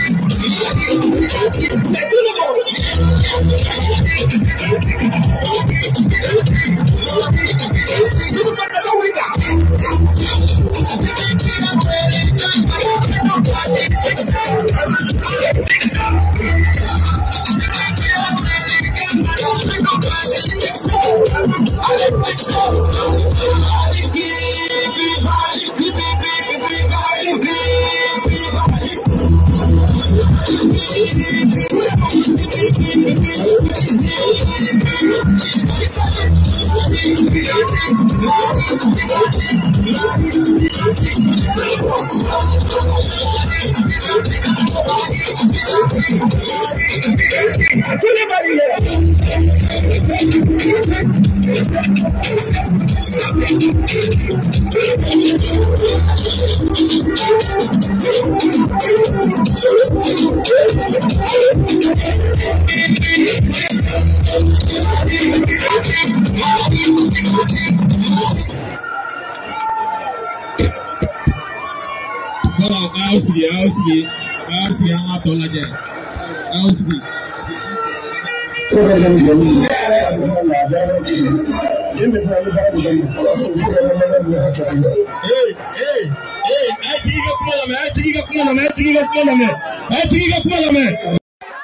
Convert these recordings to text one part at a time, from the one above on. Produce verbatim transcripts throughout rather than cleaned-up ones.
Ausgi, Ausgi, Ausgi, I'm up on again. Ausgi. Hey, hey, hey, I think you come on, I think you come on, I think you come on, I think you come on.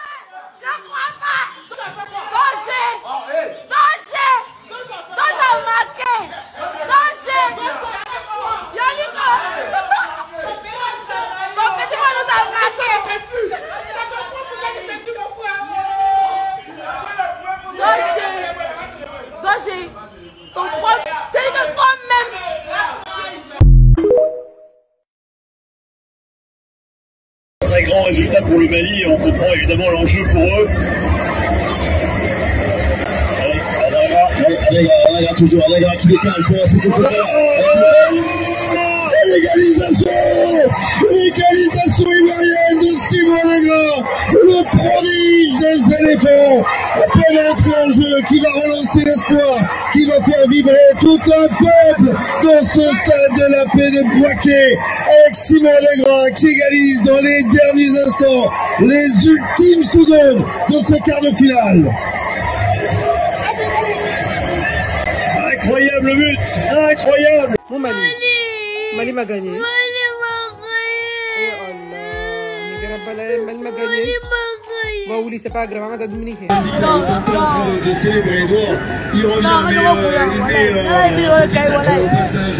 Très grand résultat pour le Mali et on comprend évidemment l'enjeu pour eux. Regarde toujours, regarde qui décale, il faut assez confortable. L'égalisation L'égalisation ivoirienne de Simon Allegra, le prodige des éléphants, appelle à entrer en jeu, qui va relancer l'espoir, qui va faire vibrer tout un peuple dans ce stade de la paix de Bouaké, avec Simon Allegra qui égalise dans les derniers instants, les ultimes secondes de ce quart de finale. Incroyable but, incroyable. Mon Mali, Mali m'a gagné. Mali m'a gagné. Mali m'a gagné. Bon, oui, c'est pas grave, on a Dominique. Non, non, de célébrer Edouard. Il revient, mais il met au passage.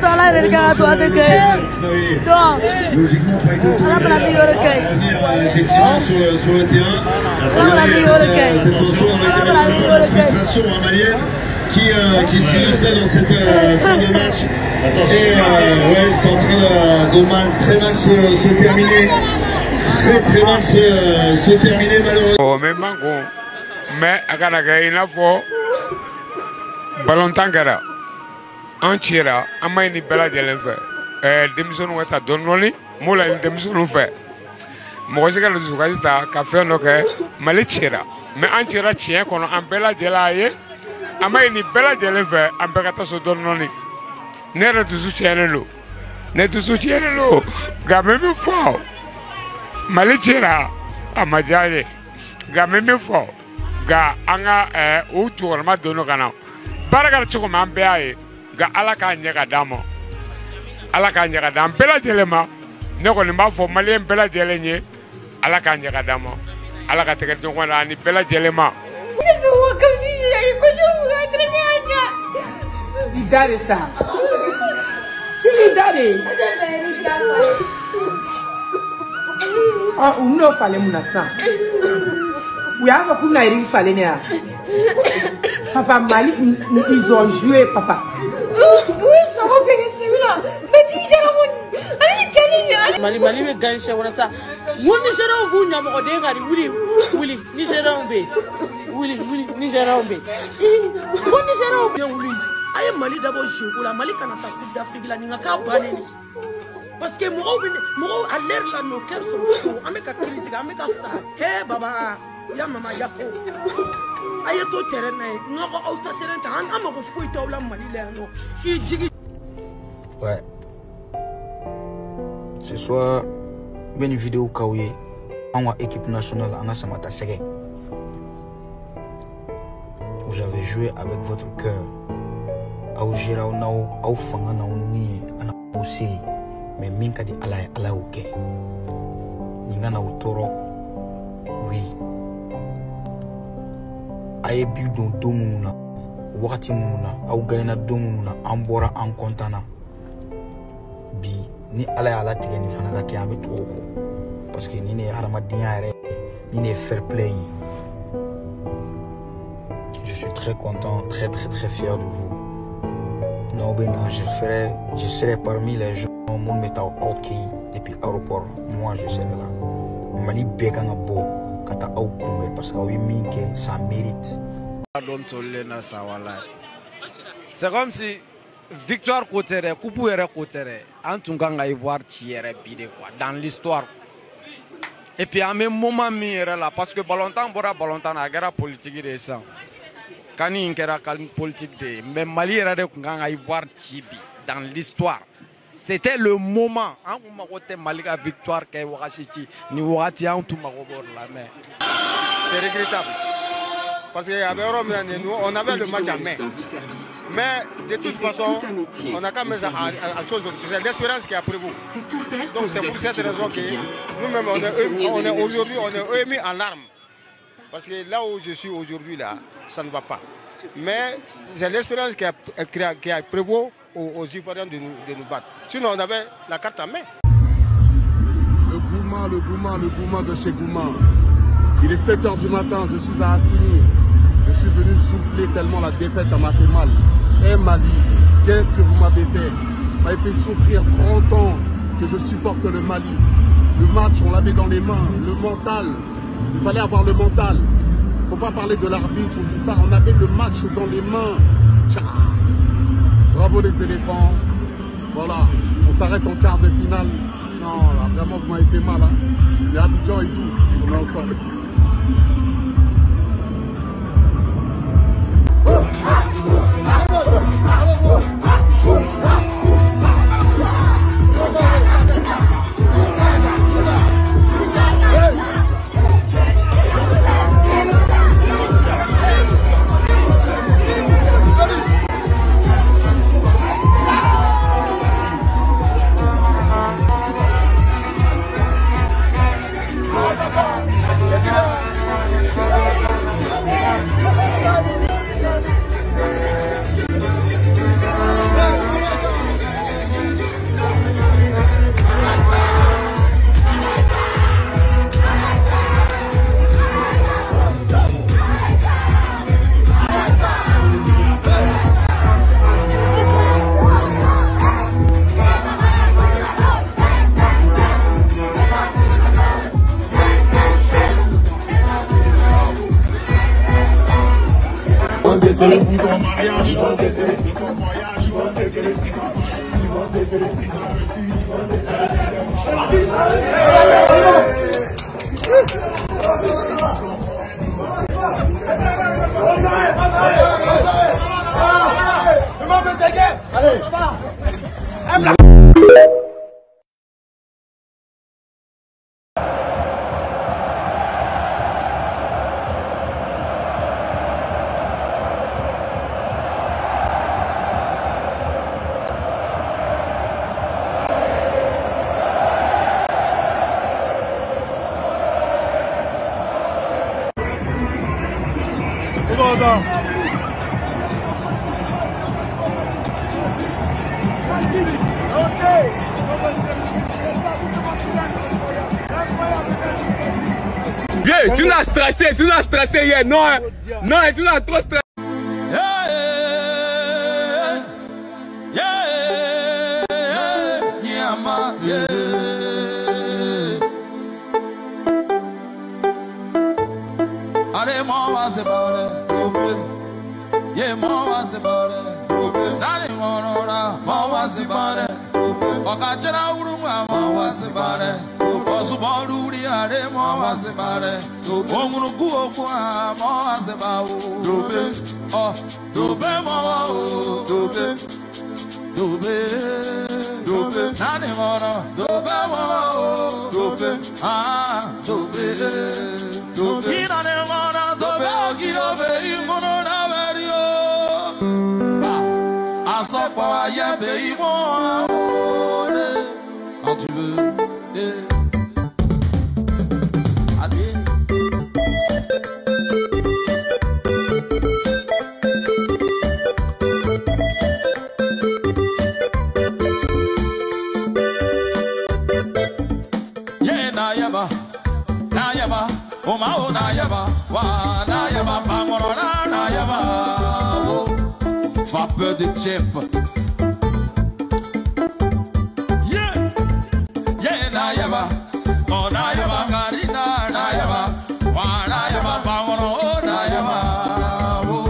Logiquement, pas été revenir effectivement sur le, sur le terrain. Cette tension avec la frustration malienne qui, euh, qui s'illustrait dans cette euh, fin de match. Et euh, ouais, c'est en train de, de mal, très mal se, se terminer. Très très mal se, euh, se terminer malheureusement. Oh, mais mango, mais à Canada, il a faut ballon tangara. Un tira, un maïni bella de l'enfer. Eh, démission ou ta donnoli, moula une démission ou fait. Moi, je regarde le Zoukazita, café no que, malé tira. Mais un tira tient qu'on a un bella de la ye. Ama ni bela jele fe ambekata so donnoni nere tu su chenelo ne tu su chenelo ga meme fo malichira amajaje ga meme fo ga anga eh o tuwa ma dono kana baraka chiko mambe aye ga alaka nyega damo alaka nyega dam bela jele ma ne ko ni ma fo malien bela jele nye alaka nyega damo alaka teke to ko ni bela jele ma. Dare sa. Kini dare. Ah, uno fale munasa. Ouya va kuna iri fale ne a. Papa Mali, ils ont joué papa. Oui, ça va bien celui-là. Mais tu me dis là, allez tiens. Mali Mali me gagne chez moi ça. Woni sera vous nyam o de ngari wuli wuli ni sera ombe. Wuli wuli ni sera ombe. Woni sera ombe wuli. Aye Mali d'abord jouer la Mali kana ta coupe d'Afrique la ninga ka baneni. Parce que mo mo à l'air là nos cœurs sont chauds. Ameka crise ameka ça. Hey baba ya mama ya ko. Aye to terrain na ngoko au sa terrain ta an amako foi to la Mali là no. I jigi. Ouais. Ce soir, une vidéo kaouye. En équipe nationale, en Samata Sege. Vous avez joué avec votre cœur. Au Girao Nao, au Fanga Nao Ni, Ana aussi. Mais Minka di Alay Alaouke. Ningana Utoro. Oui. Aye bu don domuna. Wakati muna. Au gaina domuna. Ambora en kontana. Bi. Ni Alay Alatige ni Fanaka ki ambe toko. Parce que ni ne Haramadien ni ne fair play. Je suis très content, très très très fier de vous. Non, ben non, je ferai, je serai parmi les gens mon métal ok depuis l'aéroport. Moi, je serai là. Mali Bekanga Bo, Kata Aoukoumé, parce que oui, Minke, ça mérite. C'est comme si victoire côté, coupe côté, en tout cas, il va y avoir dans l'histoire. Et puis à un moment, là, parce que Balontan, voilà, Balontan, la guerre politique de ça. Quand il y a une politique de. Mais Mali era de Kunganga Ivoire Tibi dans l'histoire. C'était le moment. En Mali a victoire qui est Wakashiti, ni Wakati en tout Marobor la mer. C'est regrettable. Parce qu'on avait le match à main. Mais de toute façon, on a quand même à chose. C'est l'espérance qui a prévu. Donc c'est pour cette raison que nous-mêmes, on est aujourd'hui, on est émis en larmes. Parce que là où je suis aujourd'hui, là, ça ne va pas. Mais c'est l'espérance qui a, qui a prévu aux, aux Ivoiriens de nous, de nous battre. Sinon, on avait la carte en main. Le Gouma, le Gouma, le Gouma de chez Gouma. Il est sept heures du matin, je suis à Assini. Je suis venu souffler tellement la défaite m'a fait mal. Eh Mali, qu'est-ce que vous m'avez fait? Vous m'avez fait souffrir trente ans que je supporte le Mali. Le match, on l'avait dans les mains. Le mental, il fallait avoir le mental. Il ne faut pas parler de l'arbitre ou tout ça. On avait le match dans les mains. Tcha. Bravo les éléphants. Voilà, on s'arrête en quart de finale. Non, là, vraiment, vous m'avez fait mal. Hein. Les Abidjan et tout, on est ensemble. C'est le bouton en mariage, ils vont tester les bouton en voyage, ils vont tester les bouton en voyage, ils vont tester les bouton en Russie, ils vont tester les bouton Vieux, tu l'as stressé, tu l'as stressé hier, non, hein? Non, tu l'as trop stressé. Allez, moi, c'est pas yeah, moi, c'est pas Allez, moi, moi, c'est pas Okachara uruma, moi, c'est pas Osubaru, allez, moi, c'est pas Ongunu Kuokua, moi, c'est pas Oh, Dobe, moi, Dobe, Dobe, Dobe, Nani, moi, Dobe, moi, Dobe, Ah, Dobe. yeah, baby, moi, quand tu veux. Yeah. Allez. Yeah, na yaba, na yaba, oh ma oh na yaba, wa na yaba, pa mono na na yaba, oh, fa peu de chip. Yeah, yeah na yaba, oh na yaba, karina na yaba, wa na yaba, pa mono oh na yaba, oh.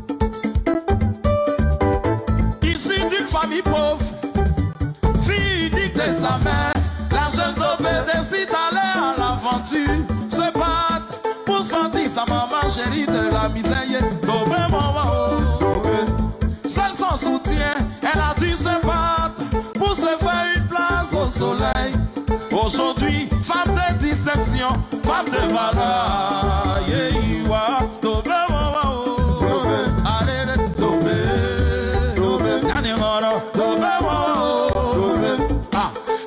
Ici d'une famille pauvre, fille unique de sa mère. La jeune Tobé décide d'aller à l'aventure, se battre pour sortir sa maman chérie de la misère. Tobé, maman, oh, Tobé. Seule sans soutien, elle a dû se battre pour se faire une place au soleil. Aujourd'hui, femme de distinction, femme de valeur. Yeah, you are Tobé, maman, oh, Tobé. Allez, Tobé, Tobé, Tobé, Tobé, Tobé. Ah.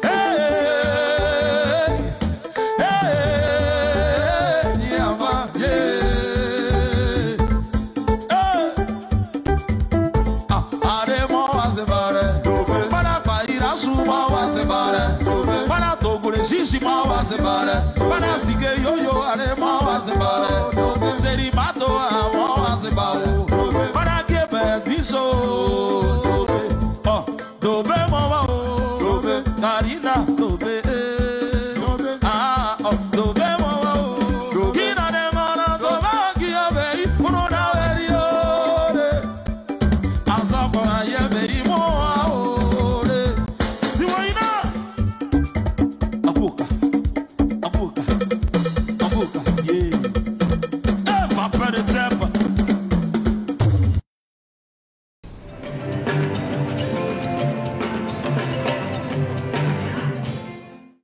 Para togure shishi ma wa se bare, para sige yo yo are ma wa se bare, seri mato a ma wa se bare.